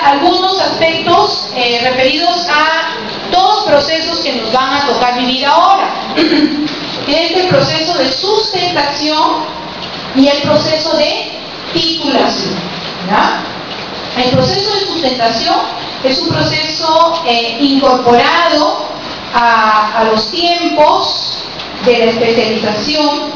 algunos aspectos referidos a dos procesos que nos van a tocar vivir ahora. Es el proceso de sustentación y el proceso de titulación, ¿ya? El proceso de sustentación es un proceso incorporado a los tiempos de la especialización.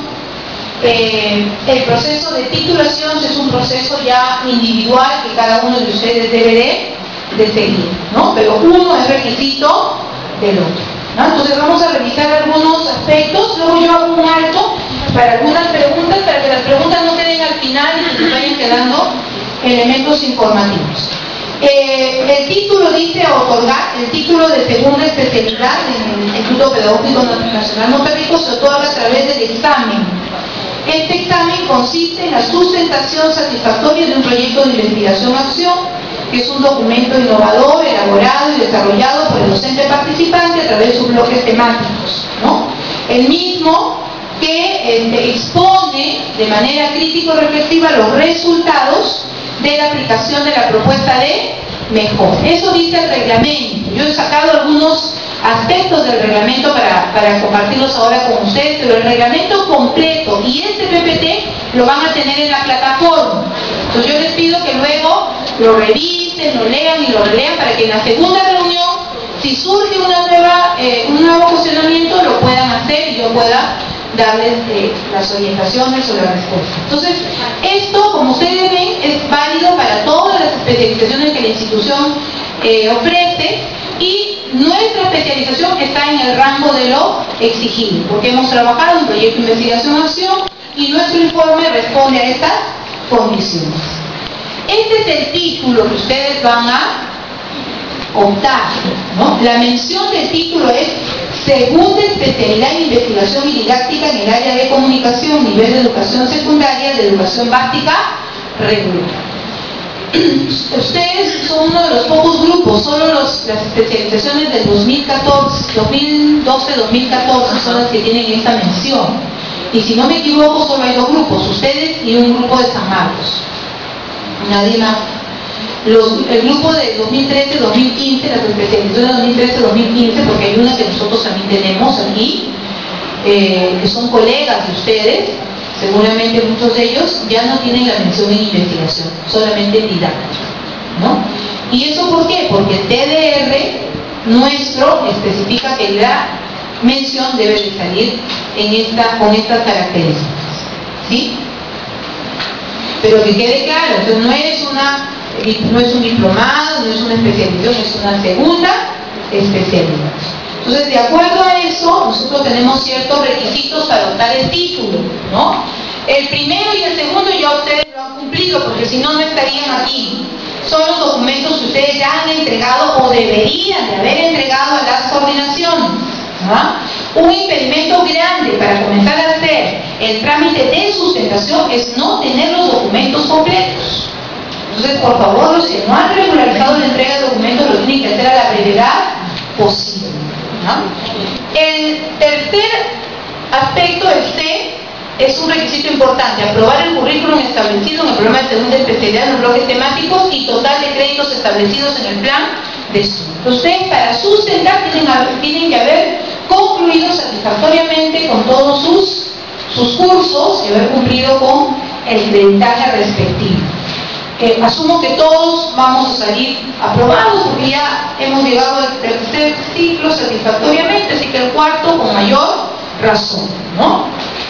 El proceso de titulación es un proceso ya individual que cada uno de ustedes debe de seguir, ¿no? Pero uno es requisito del otro, ¿no? Entonces vamos a revisar algunos aspectos, luego yo hago un alto para algunas preguntas, para que las preguntas no queden al final y se nos vayan quedando elementos informativos. El título dice otorgar, el título de segunda especialidad en el Instituto Pedagógico Nacional Monterrico se otorga a través del examen. Este examen consiste en la sustentación satisfactoria de un proyecto de investigación-acción, que es un documento innovador, elaborado y desarrollado por el docente participante a través de sus bloques temáticos, ¿no? El mismo que expone de manera crítico-reflexiva los resultados de la aplicación de la propuesta de mejora. Eso dice el reglamento. Yo he sacado algunos aspectos del reglamento para compartirlos ahora con ustedes, pero el reglamento completo y este PPT lo van a tener en la plataforma. Entonces yo les pido que luego lo revisen, lo lean y lo relean para que en la segunda reunión, si surge un nuevo cuestionamiento, lo puedan hacer y yo pueda darles las orientaciones o la respuesta. Entonces, esto, como ustedes ven, es válido para todas las especializaciones que la institución ofrece, y nuestra especialización está en el rango de lo exigido, porque hemos trabajado en un proyecto de investigación-acción y nuestro informe responde a estas condiciones. Este es el título que ustedes van a optar, ¿no? La mención del título es segunda especialidad en investigación y didáctica en el área de comunicación, nivel de educación secundaria, de educación básica regular. Ustedes son uno de los pocos grupos, solo las especializaciones del 2012-2014 son las que tienen esta mención. Y si no me equivoco, solo hay dos grupos, ustedes y un grupo de San Marcos. Nadie más. El grupo de 2013-2015, las especializaciones de 2013-2015, porque hay una que nosotros también tenemos aquí, que son colegas de ustedes, seguramente muchos de ellos ya no tienen la mención en investigación, solamente en didáctica, ¿no? ¿Y eso por qué? Porque el TDR nuestro especifica que la mención debe de salir con estas características, ¿sí? Pero que quede claro, entonces no es un diplomado, no es una especialización, es una segunda especialidad. Entonces, de acuerdo a eso, nosotros tenemos ciertos requisitos para optar el título, ¿no? El primero y el segundo ya ustedes lo han cumplido, porque si no, no estarían aquí. Son los documentos que ustedes ya han entregado o deberían de haber entregado a las coordinaciones, ¿no? Un impedimento grande para comenzar a hacer el trámite de sustentación es no tener los documentos completos. Entonces, por favor, los que no han regularizado la entrega de documentos lo tienen que hacer a la brevedad posible, ¿no? El tercer aspecto, el C, es un requisito importante: aprobar el currículum establecido en el programa de segunda especialidad en los bloques temáticos y total de créditos establecidos en el plan de estudio. Ustedes, para sustentar, tienen que haber concluido satisfactoriamente con todos sus cursos y haber cumplido con el creditaje respectivo. Asumo que todos vamos a salir aprobados porque ya hemos llegado al tercer ciclo satisfactoriamente, así que el cuarto con mayor razón, ¿no?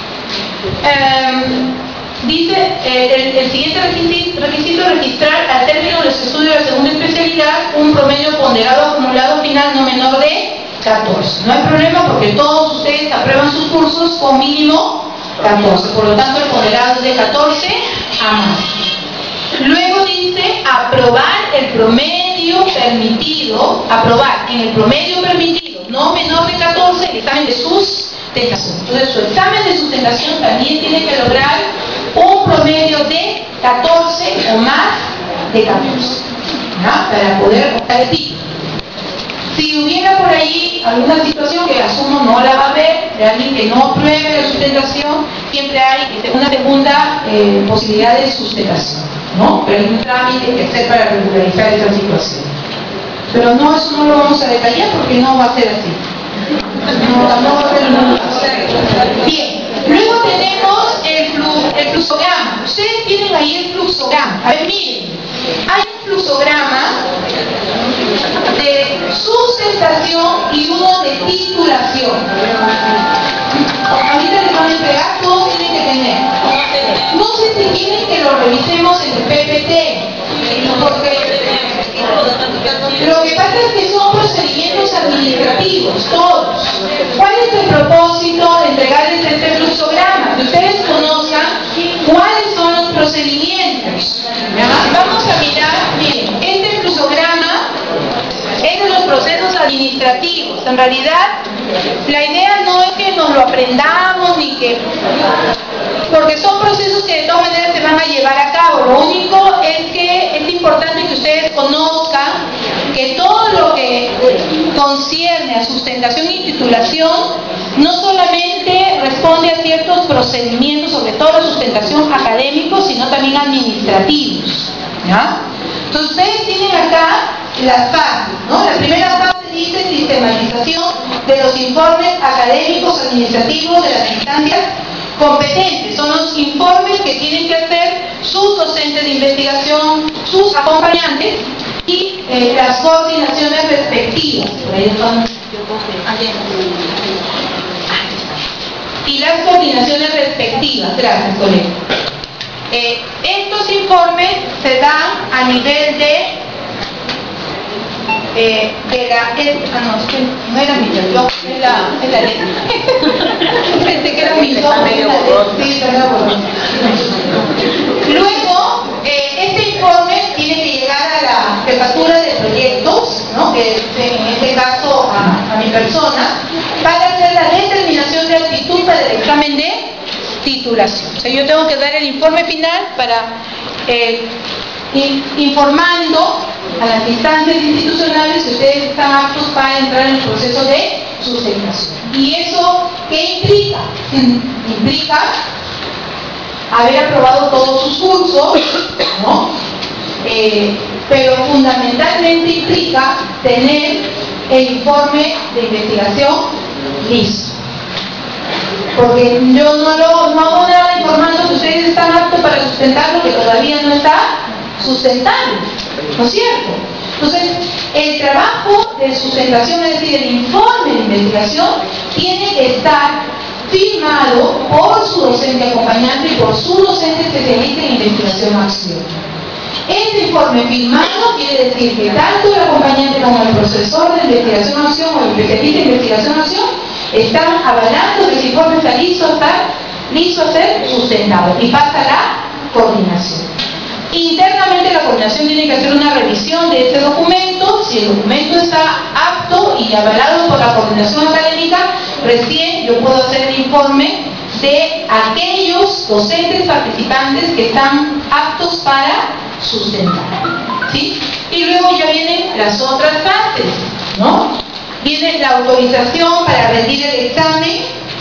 Dice el siguiente requisito: registrar al término de los estudios de la segunda especialidad un promedio ponderado acumulado final no menor de 14. No hay problema porque todos ustedes aprueban sus cursos con mínimo 14, por lo tanto el ponderado es de 14 a más. Luego dice aprobar el promedio permitido, aprobar en el promedio permitido no menor de 14 el examen de sustentación. Entonces su examen de sustentación también tiene que lograr un promedio de 14 o más de 14, ¿no? Para poder optar el título. Si hubiera por ahí alguna situación, que asumo no la va a haber, de alguien que no apruebe la sustentación, siempre hay una segunda posibilidad de sustentación. ¿no? Pero hay un trámite que hacer para regularizar esa situación. Pero no, eso no lo vamos a detallar porque no va a ser así. No va a ser ningún caso. Bien, luego tenemos el fluxograma. Ustedes tienen ahí el fluxograma. A ver, miren, hay un fluxograma de sustentación y uno de titulación. Ahorita les van a entregar, todos tienen que tener. No sé si quieren que lo revisemos en el PPT, porque lo que pasa es que son procedimientos administrativos, todos. ¿Cuál es el propósito de entregarles este fluxograma? Que ustedes conozcan cuáles son los procedimientos. Vamos a mirar, miren, este fluxograma es de los procesos administrativos. En realidad, la idea no es que nos lo aprendamos ni que... porque son procesos que de todas maneras se van a llevar a cabo. Lo único es que es importante que ustedes conozcan que todo lo que concierne a sustentación y titulación no solamente responde a ciertos procedimientos, sobre todo la sustentación académicos, sino también administrativos, ¿ya? Entonces ustedes tienen acá las fases, ¿no? La primera fase dice sistematización de los informes académicos administrativos de las instancias competentes. Son los informes que tienen que hacer sus docentes de investigación, sus acompañantes y las coordinaciones respectivas. Por ahí son... Y las coordinaciones respectivas. Gracias, colega. Estos informes se dan a nivel de no era mi yo, es la letra. Pensé que era mi yo. Sí, luego, este informe tiene que llegar a la jefatura de proyectos, ¿no? Que es en este caso a mi persona, para hacer la determinación de aptitud para el examen de titulación. O sea, yo tengo que dar el informe final para informando a las instancias institucionales que ustedes están aptos para entrar en el proceso de sustentación. ¿Y eso qué implica? Implica haber aprobado todos sus cursos, ¿no? Pero fundamentalmente implica tener el informe de investigación listo. Porque yo no hago nada informando que ustedes están aptos para sustentar lo que todavía no está sustentable, ¿no es cierto? Entonces, el trabajo de sustentación, es decir, el informe de investigación, tiene que estar firmado por su docente acompañante y por su docente especialista en investigación-acción. Este informe firmado quiere decir que tanto el acompañante como el profesor de investigación-acción o el especialista en investigación-acción están avalando que ese informe está listo a ser sustentado y pasa a la coordinación. Internamente la coordinación tiene que hacer una revisión de este documento. Si el documento está apto y avalado por la coordinación académica, recién yo puedo hacer el informe de aquellos docentes participantes que están aptos para sustentar, ¿sí? Y luego ya vienen las otras fases, ¿no? Viene la autorización para rendir el examen,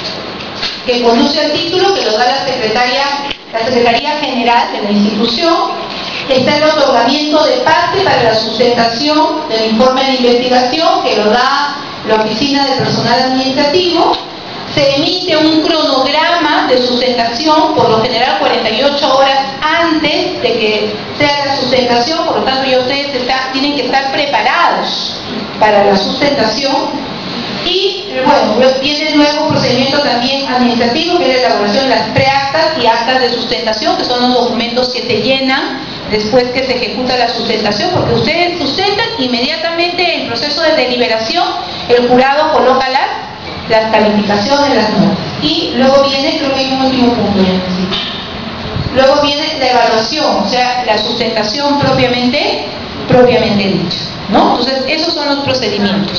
que conduce al título, que lo da la Secretaría General de la institución. Está el otorgamiento de parte para la sustentación del informe de investigación, que lo da la Oficina de Personal Administrativo. Se emite un cronograma de sustentación, por lo general 48 horas antes de que sea la sustentación, por lo tanto ya ustedes tienen que estar preparados para la sustentación. Y bueno, viene luego un procedimiento también administrativo, que es la elaboración de las preactas y actas de sustentación, que son los documentos que se llenan después que se ejecuta la sustentación, porque ustedes sustentan inmediatamente en el proceso de deliberación, el jurado coloca las calificaciones, las notas. Y luego viene, creo que hay un último punto ya, ¿sí? Luego viene la evaluación, o sea, la sustentación propiamente dicha, ¿no? Entonces, esos son los procedimientos.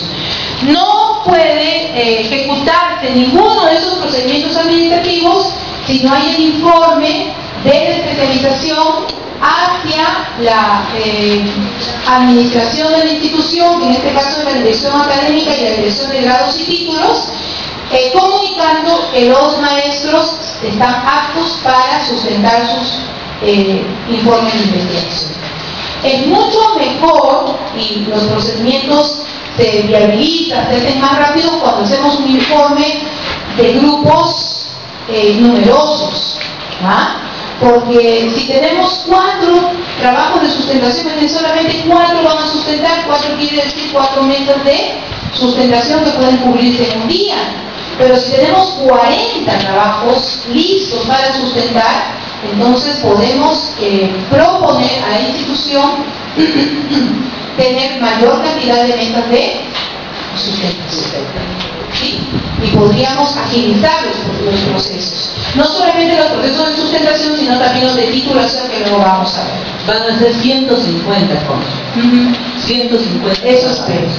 No puede ejecutarse ninguno de esos procedimientos administrativos si no hay el informe de especialización hacia la administración de la institución, que en este caso es la dirección académica y la dirección de grados y títulos, comunicando que los maestros están aptos para sustentar sus informe de investigación. Es mucho mejor, y los procedimientos se viabilizan, se hacen más rápidos cuando hacemos un informe de grupos numerosos, ¿ah? Porque si tenemos 4 trabajos de sustentación, es que solamente 4 van a sustentar, 4 quiere decir 4 metas de sustentación que pueden cubrirse en un día. Pero si tenemos 40 trabajos listos para sustentar, entonces podemos proponer a la institución tener mayor cantidad de metas de sustentación. ¿Sí? Y podríamos agilizar los procesos. No solamente los procesos de sustentación, sino también los de titulación que luego vamos a ver. Van a ser 150 fondos. 150. Eso espero.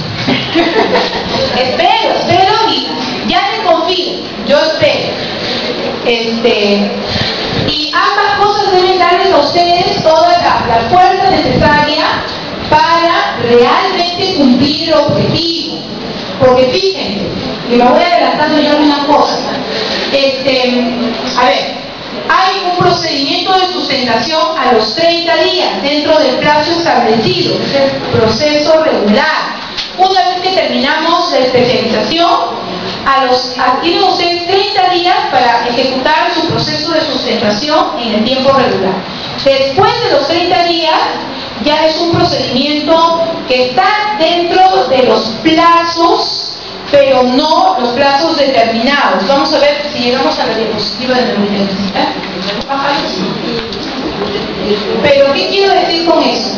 espero y ya te confío. Yo espero. Y ambas cosas deben darles a ustedes toda la fuerza necesaria para realmente cumplir el objetivo. Porque fíjense, y me voy adelantando yo algunas cosas. A ver, hay un procedimiento de sustentación a los 30 días dentro del plazo establecido, es el proceso regular. Una vez que terminamos la especialización, tienen ustedes 30 días para ejecutar su proceso de sustentación en el tiempo regular. Después de los 30 días, ya es un procedimiento que está dentro de los plazos, pero no los plazos determinados. Vamos a ver si llegamos a la diapositiva de nuevo. Pero ¿qué quiero decir con eso?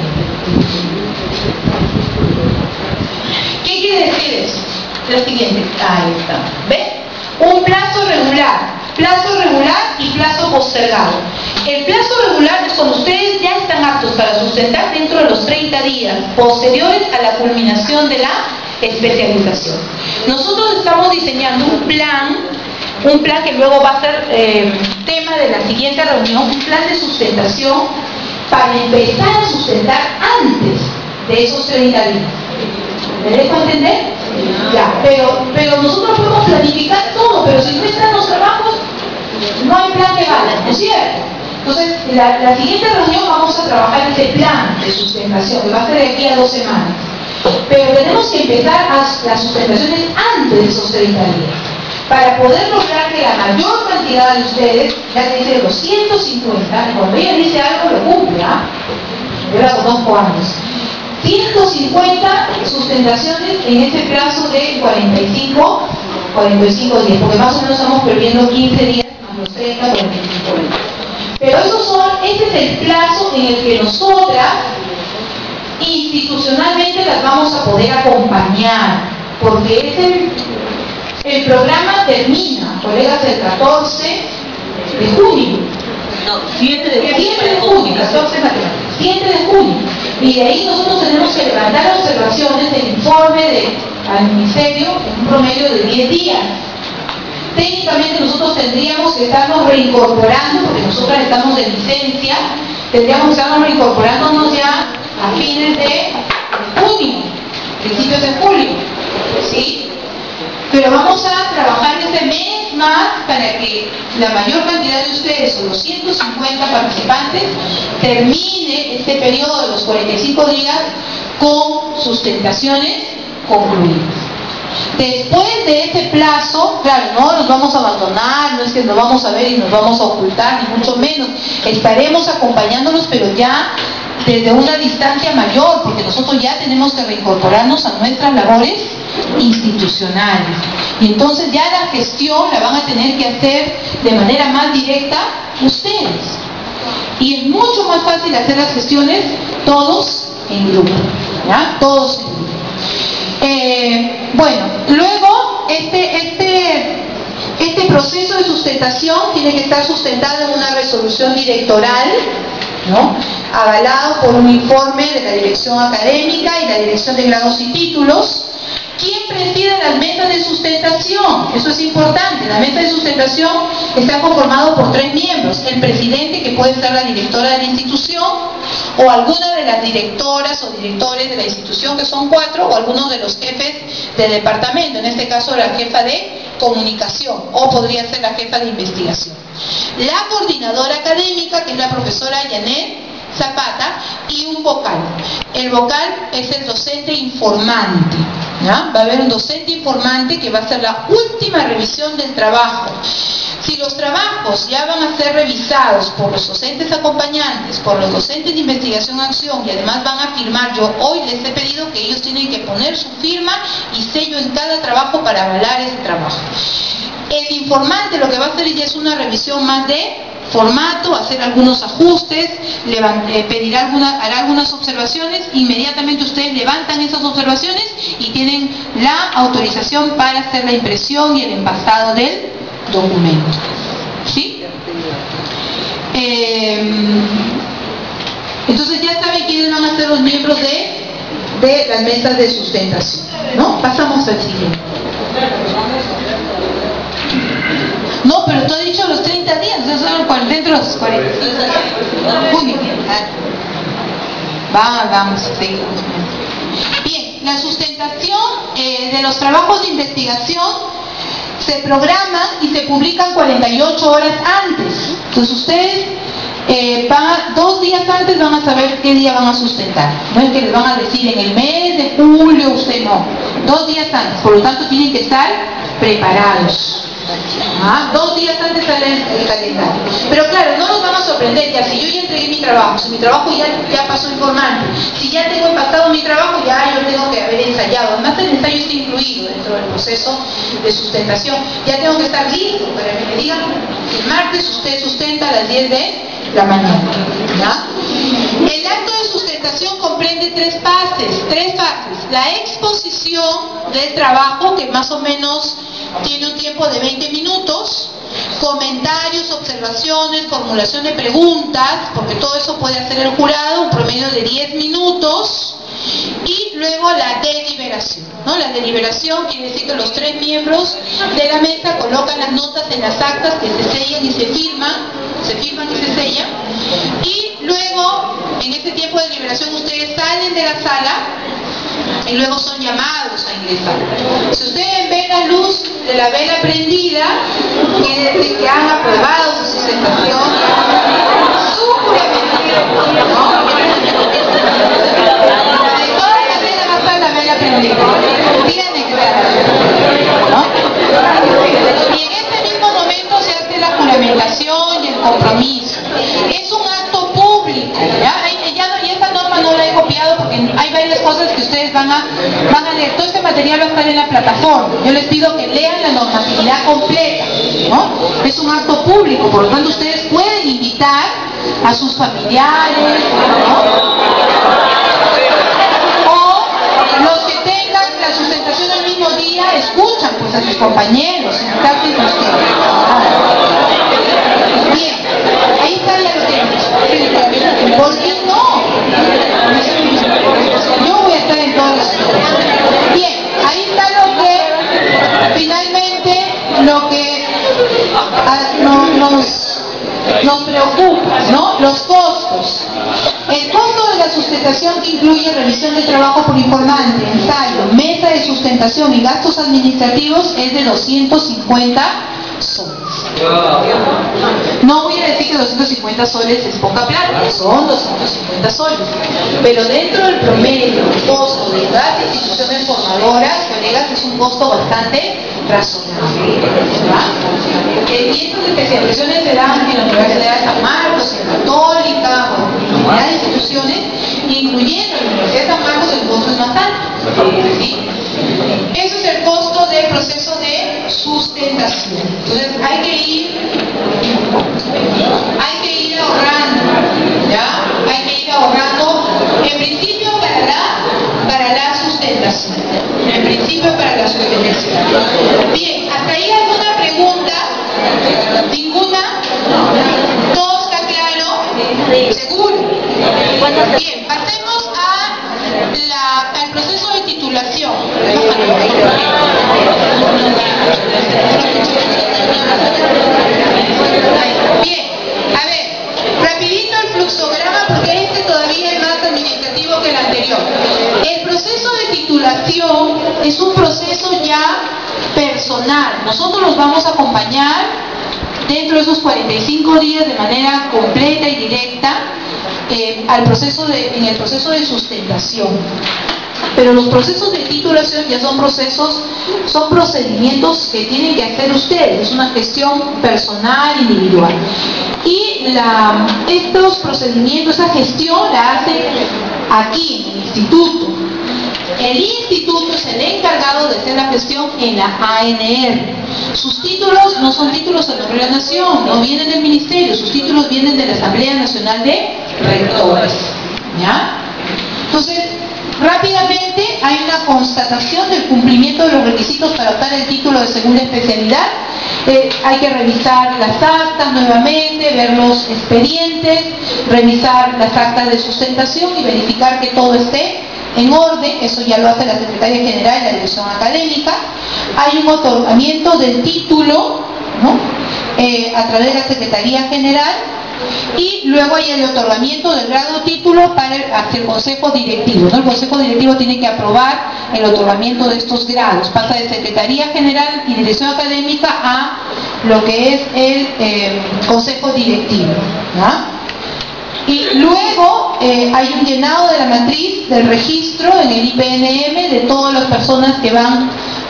¿Qué quiere decir eso? Lo siguiente, ahí está. ¿Ve? Un plazo regular y plazo postergado. El plazo regular es cuando ustedes ya están aptos para sustentar dentro de los 30 días posteriores a la culminación de la especialización. Nosotros estamos diseñando un plan que luego va a ser tema de la siguiente reunión, un plan de sustentación para empezar a sustentar antes de esos 30 días. ¿Me dejo entender? Ya, pero nosotros podemos planificar todo, pero si no están los trabajos, no hay plan que valga, ¿no es cierto? Entonces, la siguiente reunión vamos a trabajar ese plan de sustentación, que va a ser de aquí a 2 semanas. Pero tenemos que empezar las sustentaciones antes de esos 30 días, para poder lograr que la mayor cantidad de ustedes, ya que dice los 150, cuando ella dice algo lo cumple, ¿ah? Yo la conozco años. 150 sustentaciones en ese plazo de 45 días, porque más o menos estamos perdiendo 15 días más los 30, 45 días. Pero ese es el plazo en el que nosotras institucionalmente las vamos a poder acompañar, porque el programa termina, colegas, el 14 de junio. No, 7 de junio, 14 matemáticas, 7 de junio. Y de ahí nosotros tenemos que levantar observaciones del informe al ministerio en un promedio de 10 días. Técnicamente nosotros tendríamos que estarnos reincorporando, porque nosotros estamos de licencia, tendríamos que estarnos reincorporándonos ya a fines de junio, principios de julio, ¿sí? Pero vamos a trabajar este mes más para que la mayor cantidad de ustedes, o los 150 participantes, termine este periodo de los 45 días con sustentaciones concluidas. Después de ese plazo, claro, no nos vamos a abandonar, no es que nos vamos a ver y nos vamos a ocultar, ni mucho menos. Estaremos acompañándolos, pero ya desde una distancia mayor, porque nosotros ya tenemos que reincorporarnos a nuestras labores institucionales. Y entonces ya la gestión la van a tener que hacer de manera más directa ustedes. Y es mucho más fácil hacer las gestiones todos en grupo, ¿ya? Todos en grupo. Bueno, luego este proceso de sustentación tiene que estar sustentado en una resolución directoral, ¿no? Avalado por un informe de la dirección académica y la dirección de grados y títulos. ¿Quién preside las mesas de sustentación? Eso es importante. La mesa de sustentación está conformado por 3 miembros. El presidente, que puede ser la directora de la institución, o alguna de las directoras o directores de la institución, que son 4, o algunos de los jefes de departamento, en este caso la jefa de comunicación, o podría ser la jefa de investigación. la coordinadora académica, que es la profesora Janet Zapata, y un vocal. El vocal es el docente informante, ¿ya? Va a haber un docente informante que va a hacer la última revisión del trabajo. Si los trabajos ya van a ser revisados por los docentes acompañantes, por los docentes de investigación-acción, y además van a firmar, yo hoy les he pedido que ellos tienen que poner su firma y sello en cada trabajo para avalar ese trabajo. El informante lo que va a hacer ya es una revisión más de formato, hacer algunos ajustes, hará algunas observaciones, inmediatamente ustedes levantan esas observaciones y tienen la autorización para hacer la impresión y el envasado del documento. ¿Sí? Entonces ya saben quiénes van a ser los miembros de las mesas de sustentación, ¿no? Pasamos al siguiente. No, pero tú has dicho los 30 días, o sea, son dentro de los 40. Muy bien. Vamos a seguir. Bien, la sustentación de los trabajos de investigación se programan y se publican 48 horas antes. Entonces ustedes 2 días antes van a saber qué día van a sustentar. No es que les van a decir en el mes de julio, usted no. 2 días antes, por lo tanto tienen que estar preparados. 2 días antes sale el calendario. Pero claro, no nos van a sorprender ya. Si yo ya entregué mi trabajo, si mi trabajo ya pasó informante, si ya tengo empastado mi trabajo, ya yo tengo que haber ensayado. Además el ensayo está incluido dentro del proceso de sustentación. Ya tengo que estar listo para que me digan que el martes usted sustenta a las 10 de la mañana. ¿Ya? El acto de sustentación comprende 3 fases. La exposición del trabajo, que más o menos tiene un tiempo de 20 minutos, comentarios, observaciones, formulación de preguntas, porque todo eso puede hacer el jurado, un promedio de 10 minutos, y luego la deliberación, ¿no? La deliberación quiere decir que los 3 miembros de la mesa colocan las notas en las actas que se sellan y se firman y se sellan, y luego, en ese tiempo de deliberación, ustedes salen de la sala y luego son llamados a ingresar. Si ustedes ven la luz de la vela prendida, quiere decir que han aprobado su sustentación, su juramento, ¿no? De toda la vida va a estar la vela prendida. Tiene que estar, ¿no? Y en este mismo momento se hace la juramentación y el compromiso. Es un acto público, ¿ya? Y esta norma no la he copiado porque hay varias cosas que ustedes van a leer. Todo este material va a estar en la plataforma. Yo les pido que lean la normatividad completa, ¿no? Es un acto público, por lo tanto ustedes pueden invitar a sus familiares, ¿no? O los que tengan la sustentación el mismo día, escuchan pues a sus compañeros, invitarse a ustedes. Bien, ahí está ya lo tenemos. ¿Por qué no? Yo voy a estar en todas las cosas. Bien, ahí está lo que nos preocupa, ¿no? Los costos. El costo de la sustentación, que incluye revisión de trabajo por informante, ensayo, mesa de sustentación y gastos administrativos, es de 250 soles. No voy a decir que 250 soles es poca plata, son 250 soles. Pero dentro del promedio, el costo de las instituciones formadoras, colegas, es un costo bastante razonable. Y estas especializaciones se dan en la Universidad de San Marcos, en Católica, o en varias instituciones, incluyendo la Universidad de San Marcos, el costo es más alto. ¿Sí? Eso es el costo del proceso de sustentación. Entonces hay que ir ahorrando, ¿ya? Hay que ir ahorrando, en principio para la sustentación. En principio para la sustentación. Bien, ¿hasta ahí alguna pregunta? ¿Ninguna? ¿Todo está claro? ¿Seguro? Bien, pasemos al proceso de titulación. Bien, a ver, rapidito el fluxograma porque este todavía es más administrativo que el anterior. El proceso de titulación es un proceso ya personal. Nosotros los vamos a acompañar dentro de esos 45 días de manera completa y directa en el proceso de sustentación. Pero los procesos de titulación ya son procedimientos que tienen que hacer ustedes, es una gestión personal, individual. Y estos procedimientos, esa gestión la hacen aquí, en el instituto. El instituto es el encargado de hacer la gestión en la ANR. Sus títulos no son títulos de la Nación, no vienen del Ministerio, sus títulos vienen de la Asamblea Nacional de Rectores. ¿Ya? Entonces, rápidamente hay una constatación del cumplimiento de los requisitos para optar el título de segunda especialidad. Hay que revisar las actas nuevamente, ver los expedientes, revisar las actas de sustentación y verificar que todo esté en orden. Eso ya lo hace la Secretaría General y la Dirección Académica. Hay un otorgamiento del título, ¿no? A través de la Secretaría General, y luego hay el otorgamiento del grado título hacia el Consejo Directivo, ¿no? El Consejo Directivo tiene que aprobar el otorgamiento de estos grados, pasa de Secretaría General y Dirección Académica a lo que es el Consejo Directivo, ¿no? Y luego hay un llenado de la matriz del registro en el IPNM de todas las personas que van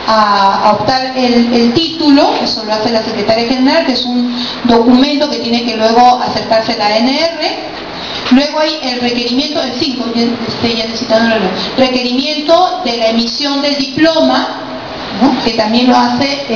a optar el título. Eso lo hace la Secretaria General, que es un documento que tiene que luego acercarse a la ANR. Luego hay el requerimiento, el 5, ya necesitando el requerimiento de la emisión del diploma, ¿no? Que también lo hace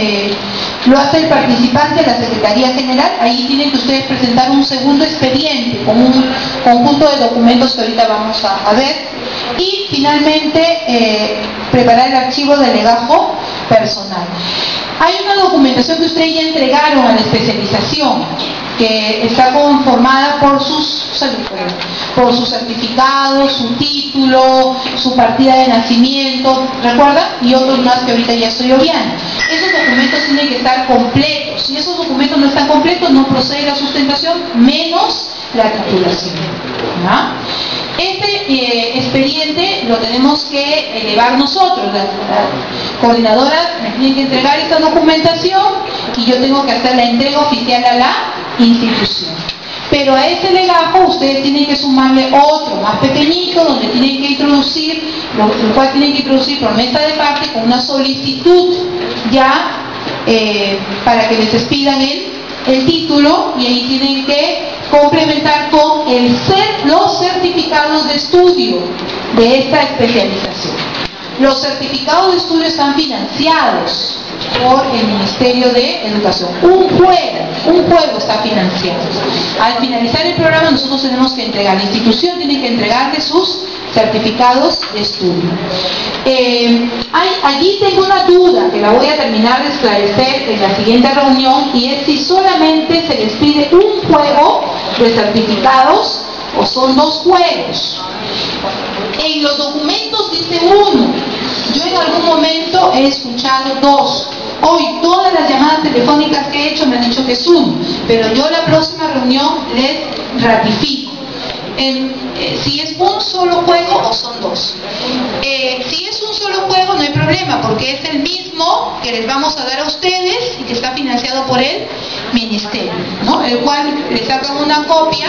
el participante de la Secretaría General. Ahí tienen que ustedes presentar un segundo expediente con un conjunto de documentos que ahorita vamos a ver. Y finalmente preparar el archivo de legajo personal. Hay una documentación que ustedes ya entregaron a la especialización, que está conformada por sus certificados, su título, su partida de nacimiento, ¿recuerdan? Y otros más que ahorita ya estoy obviando. Esos documentos tienen que estar completos. Si esos documentos no están completos, no procede la sustentación, menos la titulación, ¿no? Este expediente lo tenemos que elevar nosotros. Las coordinadoras me tienen que entregar esta documentación y yo tengo que hacer la entrega oficial a la institución. Pero a ese legajo ustedes tienen que sumarle otro más pequeñito, donde tienen que introducir, el cual tienen que introducir por mesa de parte con una solicitud ya para que les expidan el título, y ahí tienen que complementar con los certificados de estudio de esta especialización. Los certificados de estudio están financiados por el Ministerio de Educación. Un juego está financiado. Al finalizar el programa nosotros tenemos que entregar, la institución tiene que entregarle sus certificados de estudio. Allí tengo una duda que la voy a terminar de esclarecer en la siguiente reunión, y es si solamente se les pide un juego de certificados o son dos juegos. En los documentos dice uno. Yo en algún momento he escuchado dos. Hoy todas las llamadas telefónicas que he hecho me han dicho que es uno, pero yo la próxima reunión les ratifico. Si es un solo juego o son dos. Si es un solo juego no hay problema, porque es el mismo que les vamos a dar a ustedes y que está financiado por el Ministerio, ¿no? El cual le sacan una copia,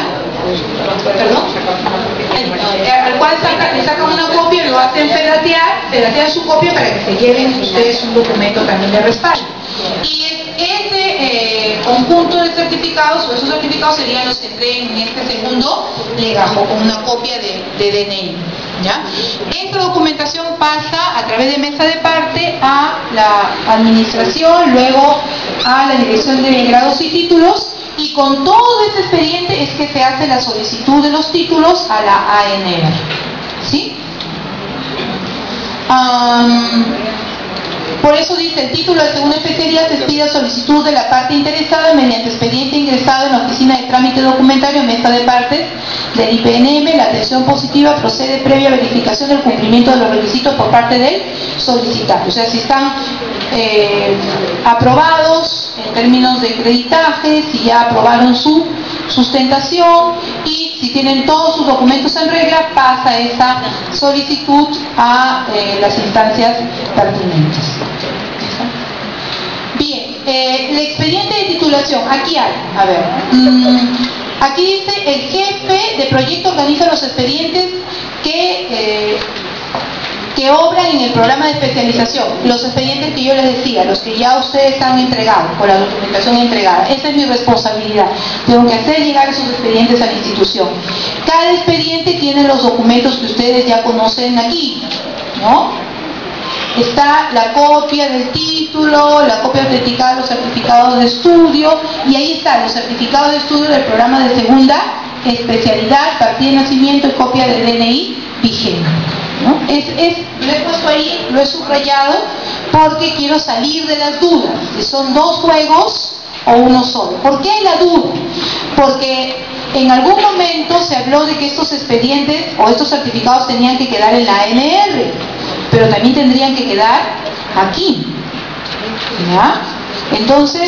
al cual le sacan una copia, lo hacen piratear su copia para que se lleven ustedes un documento también de respaldo. Y ese conjunto de certificados, o esos certificados serían los que entreguen en este segundo legajo con una copia de DNI, ¿ya? Esta documentación pasa a través de mesa de parte a la administración, luego a la dirección de grados y títulos, y con todo ese expediente es que se hace la solicitud de los títulos a la ANR, ¿sí? Por eso dice, el título de segunda especialidad se expide a solicitud de la parte interesada mediante expediente ingresado en la oficina de trámite documentario, mesa de partes del IPNM. La atención positiva procede previa verificación del cumplimiento de los requisitos por parte del solicitante. O sea, si están aprobados en términos de creditaje, si ya aprobaron su sustentación y si tienen todos sus documentos en regla, pasa esa solicitud a las instancias pertinentes. Bien, el expediente de titulación, aquí hay, a ver, aquí dice el jefe de proyecto organiza los expedientes que obran en el programa de especialización, los expedientes que yo les decía, los que ya ustedes han entregado, con la documentación entregada. Esa es mi responsabilidad. Tengo que hacer llegar esos expedientes a la institución. Cada expediente tiene los documentos que ustedes ya conocen aquí, ¿no? Está la copia del título, la copia autenticada de los certificados de estudio, y ahí están los certificados de estudio del programa de segunda especialidad, partida de nacimiento y copia de DNI vigente, ¿no? Lo he puesto ahí, lo he subrayado, porque quiero salir de las dudas, que son dos juegos o uno solo. ¿Por qué hay la duda? Porque en algún momento se habló de que estos expedientes o estos certificados tenían que quedar en la ANR, pero también tendrían que quedar aquí, ¿ya? Entonces,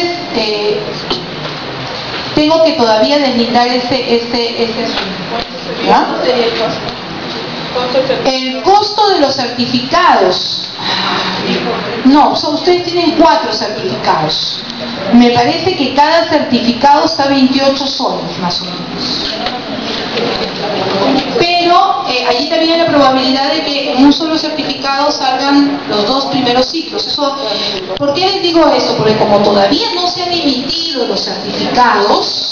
tengo que todavía deslindar este asunto, ¿ya? El costo de los certificados, no, ustedes tienen 4 certificados. Me parece que cada certificado está 28 soles, más o menos. Pero allí también hay la probabilidad de que en un solo certificado salgan los 2 primeros ciclos. ¿Por qué les digo eso? Porque como todavía no se han emitido los certificados,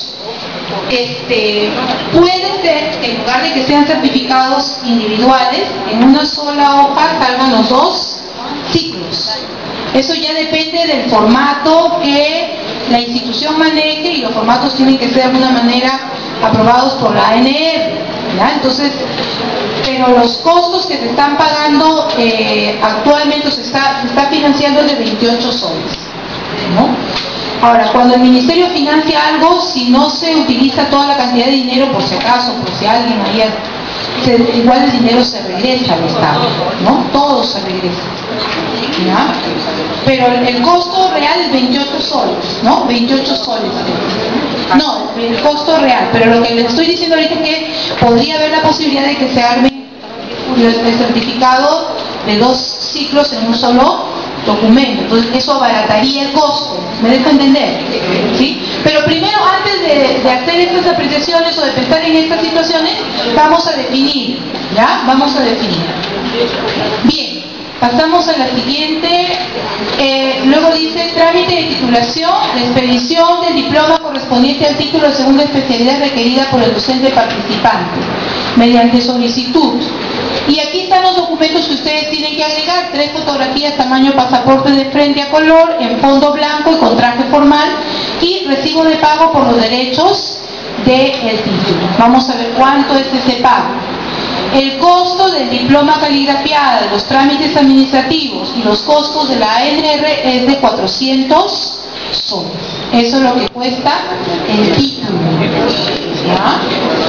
puede ser que en lugar de que sean certificados individuales, en una sola hoja salgan los 2 ciclos. Eso ya depende del formato que la institución maneje, y los formatos tienen que ser de alguna manera aprobados por la ANR, ¿ya? Entonces, pero los costos que se están pagando actualmente se está financiando de 28 soles, ¿no? Ahora, cuando el ministerio financia algo, si no se utiliza toda la cantidad de dinero, por si acaso, por si alguien igual el dinero se regresa al Estado, ¿no? Todo se regresa, ¿ya? Pero el costo real es 28 soles, ¿no? 28 soles. No, el costo real, pero lo que les estoy diciendo ahorita es que podría haber la posibilidad de que se arme el certificado de 2 ciclos en un solo documento. Entonces eso abarataría el costo, ¿me dejo entender? ¿Sí? Pero primero, antes de hacer estas apreciaciones o de pensar en estas situaciones, vamos a definir, ¿ya? Vamos a definir. Bien, pasamos a la siguiente. Luego dice trámite de titulación, la expedición del diploma correspondiente al título de segunda especialidad requerida por el docente participante mediante solicitud. Y aquí están los documentos que ustedes tienen que agregar: 3 fotografías tamaño pasaporte de frente a color, en fondo blanco y con traje formal, y recibo de pago por los derechos del título. Vamos a ver cuánto es ese pago. El costo del diploma caligrafiada, de los trámites administrativos y los costos de la ANR es de 400 soles. Eso es lo que cuesta el título, ¿ya?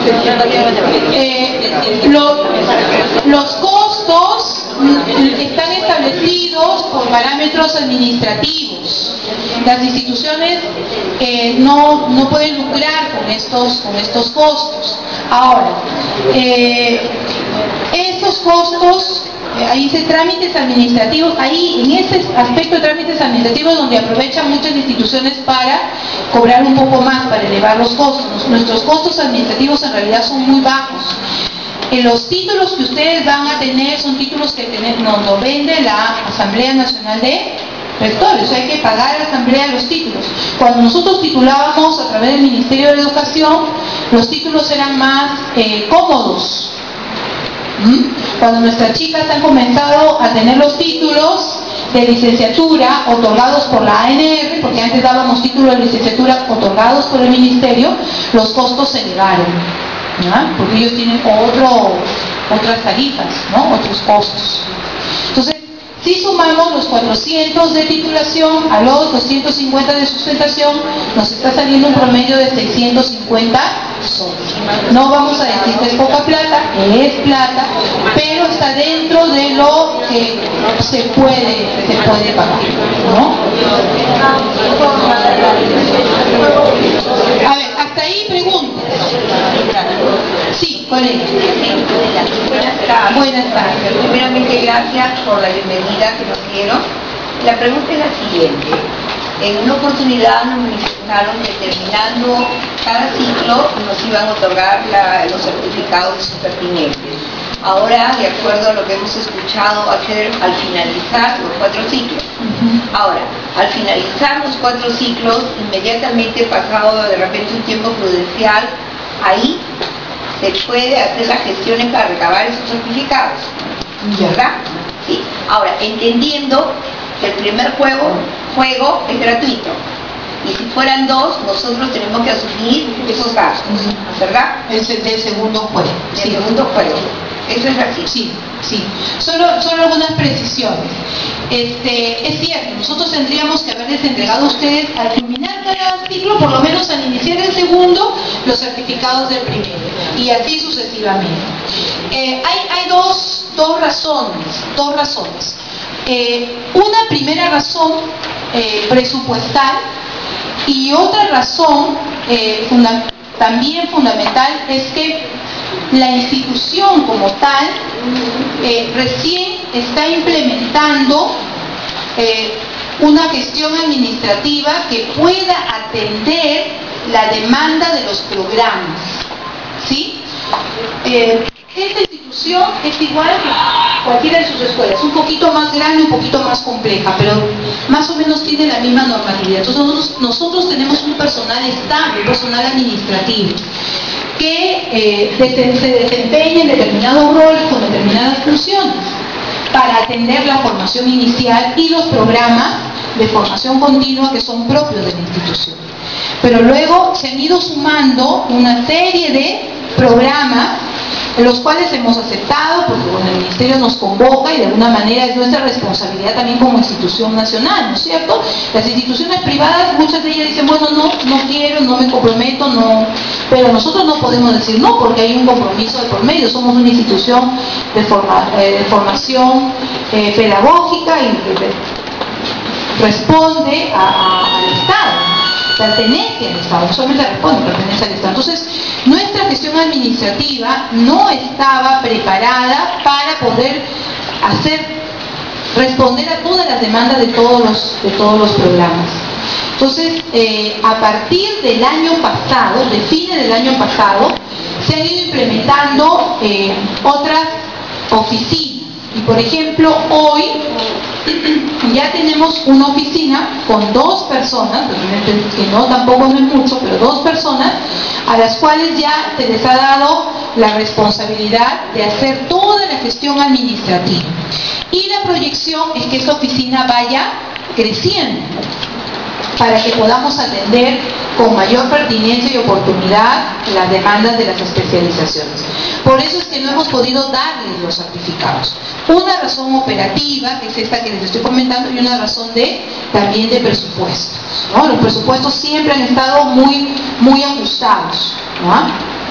Los costos están establecidos por parámetros administrativos. Las instituciones no pueden lucrar con estos costos. Ahora, estos costos, ahí dice trámites administrativos, ahí en ese aspecto de trámites administrativos donde aprovechan muchas instituciones para cobrar un poco más, para elevar los costos. Nuestros costos administrativos en realidad son muy bajos. Los títulos que ustedes van a tener son títulos que nos vende la Asamblea Nacional de Rectores. O sea, hay que pagar a la Asamblea los títulos. Cuando nosotros titulábamos a través del Ministerio de Educación, los títulos eran más cómodos. Cuando nuestras chicas han comenzado a tener los títulos de licenciatura otorgados por la ANR, porque antes dábamos títulos de licenciatura otorgados por el Ministerio, los costos se elevaron, ¿no? Porque ellos tienen otras tarifas, ¿no? Otros costos. Entonces, si sumamos los 400 de titulación a los 250 de sustentación, nos está saliendo un promedio de 650 soles. No vamos a decir que es poca plata, es plata, pero está dentro de lo que se puede pagar, ¿no? A ver, hasta ahí preguntas. Sí, colega. Buenas tardes. Primeramente, gracias por la bienvenida que nos dieron. La pregunta es la siguiente. En una oportunidad nos manifestaron que terminando cada ciclo nos iban a otorgar los certificados pertinentes. Ahora, de acuerdo a lo que hemos escuchado, va a ser al finalizar los 4 ciclos. Ahora, al finalizar los 4 ciclos, inmediatamente pasado de repente un tiempo prudencial, ahí se puede hacer las gestiones para recabar esos certificados, ¿verdad? Sí. Ahora, entendiendo que el primer juego es gratuito, y si fueran 2, nosotros tenemos que asumir esos gastos, ¿verdad? Del segundo juego. Del segundo juego. Eso es así. Sí, sí. Solo algunas precisiones. Es cierto, nosotros tendríamos que haberles entregado a ustedes al culminar cada ciclo, por lo menos al iniciar el segundo, los certificados del primero, y así sucesivamente. Hay dos razones. Una primera razón presupuestal, y otra razón también fundamental es que la institución como tal recién está implementando una gestión administrativa que pueda atender la demanda de los programas, ¿sí? Esta institución es igual que cualquiera de sus escuelas, un poquito más grande, un poquito más compleja, pero más o menos tiene la misma normatividad. Entonces nosotros tenemos un personal estable, un personal administrativo, que se desempeña en determinados roles con determinadas funciones para atender la formación inicial y los programas de formación continua que son propios de la institución. Pero luego se han ido sumando una serie de programas los cuales hemos aceptado, porque bueno, el Ministerio nos convoca y de alguna manera es nuestra responsabilidad también como institución nacional, ¿no es cierto? Las instituciones privadas, muchas de ellas dicen, bueno, no quiero, no me comprometo, no, pero nosotros no podemos decir no, porque hay un compromiso de por medio, somos una institución de formación pedagógica y que responde al Estado. Pertenece al Estado, no solamente responde, pertenece al Estado. Entonces, nuestra gestión administrativa no estaba preparada para poder responder a todas las demandas de todos los programas. Entonces, a partir del año pasado, de fines del año pasado, se han ido implementando otras oficinas. Y por ejemplo, hoy ya tenemos una oficina con 2 personas, que no tampoco no es mucho, pero 2 personas, a las cuales ya se les ha dado la responsabilidad de hacer toda la gestión administrativa. Y la proyección es que esta oficina vaya creciendo para que podamos atender con mayor pertinencia y oportunidad las demandas de las especializaciones. Por eso es que no hemos podido darles los certificados. Una razón operativa, que es esta que les estoy comentando, y una razón también de presupuestos, ¿no? Los presupuestos siempre han estado muy ajustados, ¿no?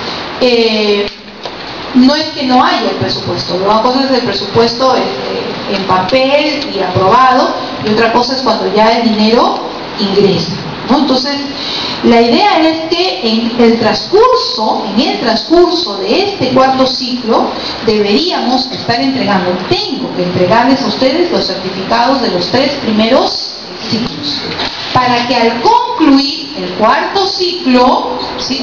No es que no haya el presupuesto, una cosa es el presupuesto en papel y aprobado, y otra cosa es cuando ya el dinero ingresa, ¿no? Entonces, la idea es que en el transcurso de este 4º ciclo deberíamos estar entregando, tengo que entregarles a ustedes los certificados de los 3 primeros ciclos, para que al concluir el 4º ciclo, ¿sí?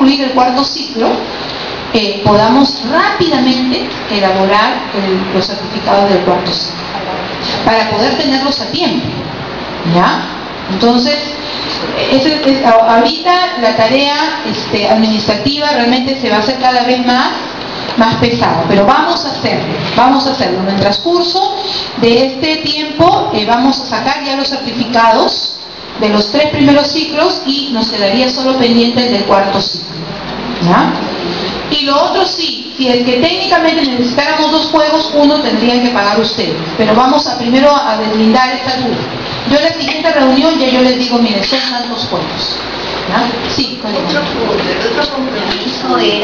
Podamos rápidamente elaborar los certificados del 4º ciclo, para poder tenerlos a tiempo, ¿ya? Entonces, ahorita la tarea administrativa realmente se va a hacer cada vez más pesada, pero vamos a hacerlo. En el transcurso de este tiempo vamos a sacar ya los certificados de los 3 primeros ciclos y nos quedaría solo pendiente el del 4º ciclo, ¿ya? Y lo otro sí, si es que técnicamente necesitáramos 2 juegos, uno tendrían que pagar ustedes, pero vamos primero a deslindar esta duda. Yo en la siguiente reunión ya yo les digo, miren, son tantos juegos, ¿ya? Sí, el otro compromiso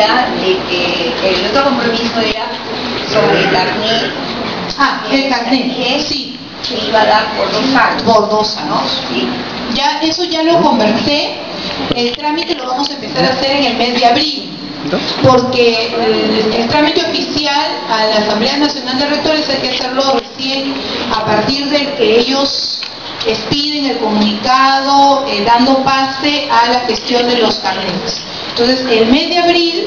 era sobre el carnet. El carnet, sí. Se iba a dar por 2 años. Por 2 años. Sí. Ya, eso ya lo conversé. El trámite lo vamos a empezar a hacer en el mes de abril, porque el trámite oficial a la Asamblea Nacional de Rectores hay que hacerlo recién a partir de que ellos expiden el comunicado dando pase a la gestión de los carnets. Entonces, el mes de abril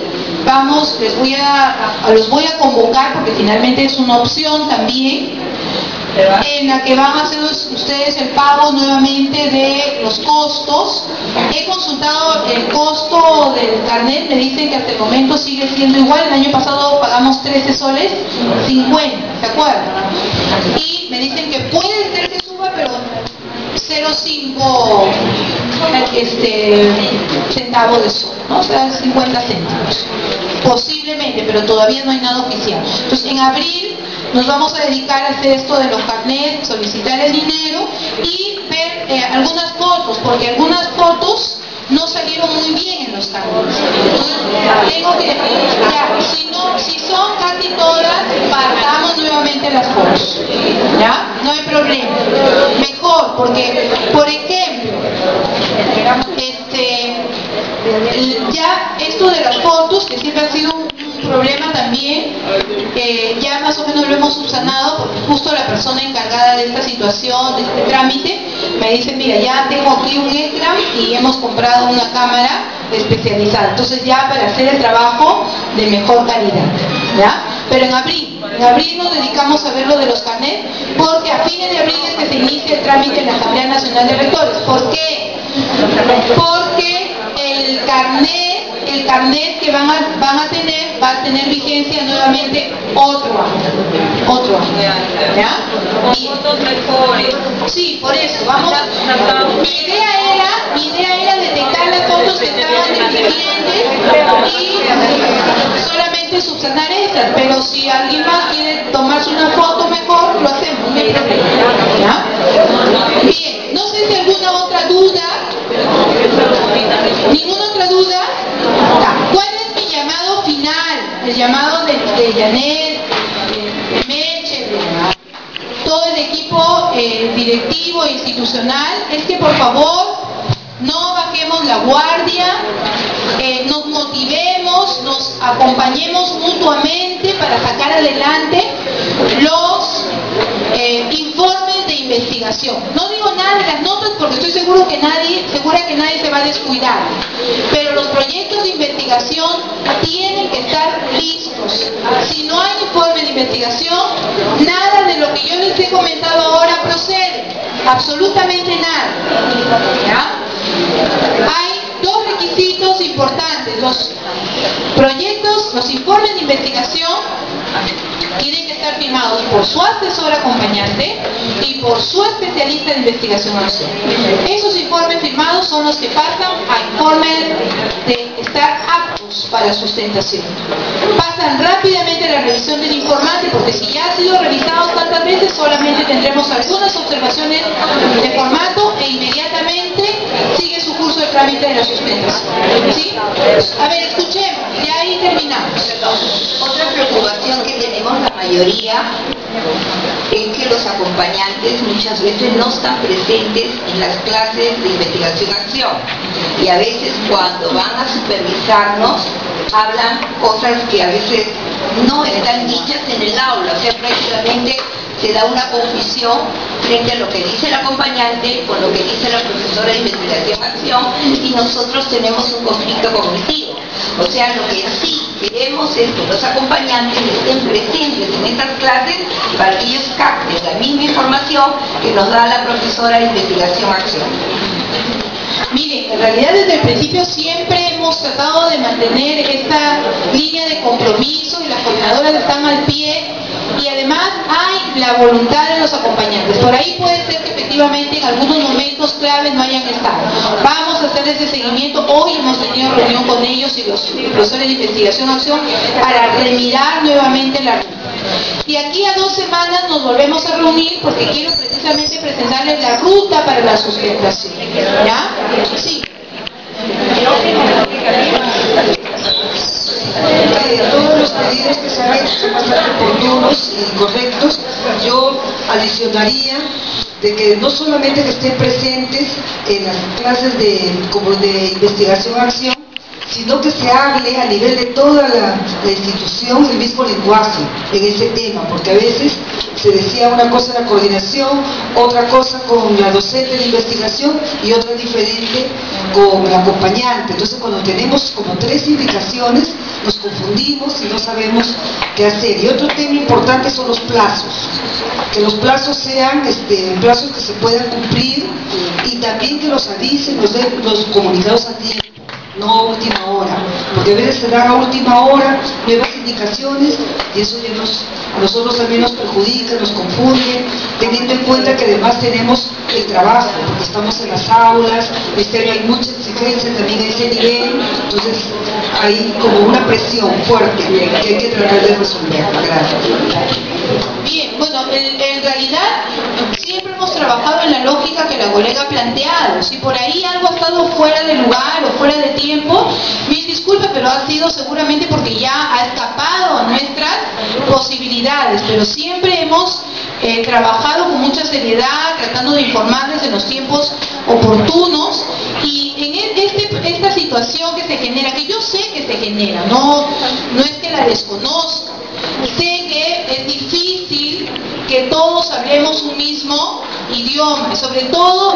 los voy a convocar, porque finalmente es una opción también, en la que van a hacer ustedes el pago nuevamente de los costos. He consultado el costo del carnet, me dicen que hasta el momento sigue siendo igual. El año pasado pagamos 13 soles 50, ¿se acuerdan? Y me dicen que puede ser que suba, pero 0,5 centavos de sol, ¿no? O sea, 50 céntimos. Posiblemente, pero todavía no hay nada oficial. Entonces, en abril nos vamos a dedicar a hacer esto de los carnets, solicitar el dinero y ver algunas fotos, porque algunas fotos no salieron muy bien en los carnets. Entonces, tengo que, si son casi todas, partamos nuevamente las fotos. ¿Ya? No hay problema. Mejor, porque, por ejemplo, ya esto de las fotos, que siempre ha sido un problema también, ya más o menos lo hemos subsanado, porque justo la persona encargada de esta situación, de este trámite, me dice, mira, ya tengo aquí un ECRAM y hemos comprado una cámara especializada, entonces ya para hacer el trabajo de mejor calidad, ¿ya? Pero en abril nos dedicamos a ver lo de los carnets, porque a fines de abril es que se inicia el trámite en la Asamblea Nacional de Rectores. ¿Por qué? Porque el carnet que van a tener va a tener vigencia nuevamente otro año, ¿ya? Sí, por eso mi idea era detectar las fotos que estaban deficientes y solamente subsanar estas, pero si alguien más quiere tomarse una foto mejor, lo hacemos, no hay problema, ¿ya? Bien, no sé si alguna otra duda. ¿Ninguna otra duda? ¿Cuál es mi llamado final? El llamado de Janet, de Meche, de todo el equipo directivo e institucional, es que por favor no bajemos la guardia, nos motivemos, nos acompañemos mutuamente para sacar adelante los informes de investigación. No digo nada de las notas porque estoy segura que nadie se va a descuidar, pero los proyectos de investigación tienen que estar listos. Si no hay informe de investigación, nada de lo que yo les he comentado ahora procede, absolutamente nada, ¿ya? Hay dos requisitos importantes: los proyectos, los informes de investigación tienen que estar firmados por su asesor acompañante y por su especialista de investigación acción. Esos informes firmados son los que pasan a informes de estar aptos para sustentación. Pasan rápidamente la revisión del informante, porque si ya ha sido revisado tantas veces, solamente tendremos algunas observaciones de formato e inmediatamente sigue su curso de trámite de la sustentación. ¿Sí? A ver, escuchemos, y ahí terminamos. Otra preocupación que tenemos la mayoría es que los acompañantes muchas veces no están presentes en las clases de investigación-acción, y a veces cuando van a supervisarnos hablan cosas que a veces no están dichas en el aula, o sea, prácticamente se da una confusión frente a lo que dice el acompañante con lo que dice la profesora de investigación-acción, y nosotros tenemos un conflicto cognitivo. O sea, lo que sí queremos es que los acompañantes estén presentes en estas clases para que ellos capten la misma información que nos da la profesora de investigación-acción. Miren, en realidad desde el principio siempre hemos tratado de mantener esta línea de compromiso y las coordinadoras están al pie, y además hay la voluntad de los acompañantes. Por ahí puede ser que efectivamente en algunos momentos claves no hayan estado. Vamos a hacer ese seguimiento. Hoy hemos tenido reunión con ellos y los profesores de investigación-acción para remirar nuevamente la ruta. Y aquí a 2 semanas nos volvemos a reunir porque quiero precisamente presentarles la ruta para la sustentación. ¿Ya? Sí. Todos los pedidos que se han hecho son bastante oportunos y correctos. Yo adicionaría de que no solamente que estén presentes en las clases de investigación-acción, sino que se hable a nivel de toda la la institución el mismo lenguaje en ese tema, porque a veces se decía una cosa en la coordinación, otra cosa con la docente de investigación y otra diferente con el acompañante. Entonces cuando tenemos como 3 indicaciones nos confundimos y no sabemos qué hacer. Y otro tema importante son los plazos, que los plazos sean plazos que se puedan cumplir, y también que los avisen, nos den los comunicados a tiempo, no a última hora, porque a veces se dan a última hora nuevas indicaciones y eso ya a nosotros también nos perjudica, nos confunde, teniendo en cuenta que además tenemos el trabajo, porque estamos en las aulas, hay mucha exigencia también a ese nivel, entonces hay como una presión fuerte que hay que tratar de resolver. Gracias. Bien, bueno, en realidad siempre hemos trabajado en la lógica que la colega ha planteado. Si por ahí algo ha estado fuera de lugar o fuera de tiempo, mil disculpas, pero ha sido seguramente porque ya ha escapado a nuestras posibilidades, pero siempre hemos trabajado con mucha seriedad, tratando de informarles en los tiempos oportunos, y en esta situación que se genera, que yo sé que se genera, no es que la desconozca, sé que es difícil que todos hablemos un mismo idioma, sobre todo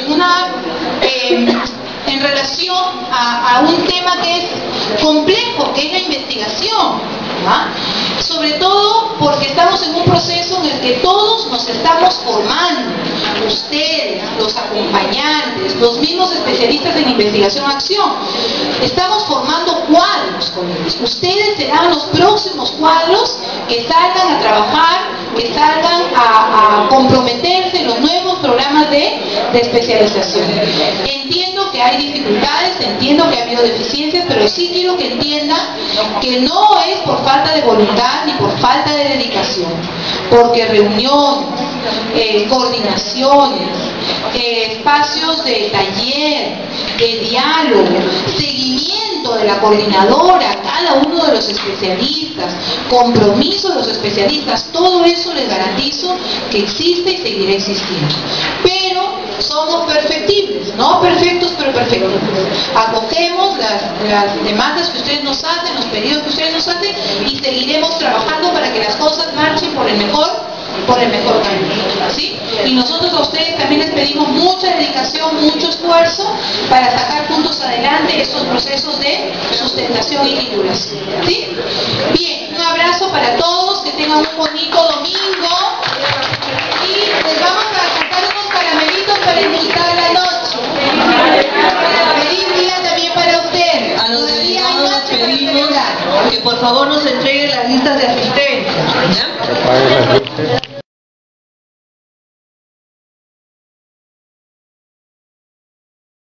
en relación a un tema que es complejo, que es la investigación, ¿verdad? Sobre todo porque estamos en un proceso en el que todos nos estamos formando, ustedes, los acompañantes, los mismos especialistas en investigación-acción, estamos formando cuadros con ellos. Ustedes serán los próximos cuadros que salgan a trabajar, que salgan a comprometerse en los nuevos programas de especialización. Entiendo que hay dificultades, entiendo que ha habido deficiencias, pero sí quiero que entiendan que no es por falta de voluntad ni por falta de dedicación, porque reuniones, coordinaciones, espacios de taller, de diálogo, seguimiento de la coordinadora, cada uno de los especialistas, compromiso de los especialistas, todo eso les garantizo que existe y seguirá existiendo. Pero somos perfectibles, no perfectos, pero perfectibles. Acogemos las demandas que ustedes nos hacen, los pedidos que ustedes nos hacen, y seguiremos trabajando para que las cosas marchen por el mejor camino, ¿sí? Y nosotros a ustedes también les pedimos mucha dedicación, mucho esfuerzo para sacar juntos adelante estos procesos de sustentación y titulación, ¿sí? Bien, un abrazo para todos, que tengan un bonito domingo.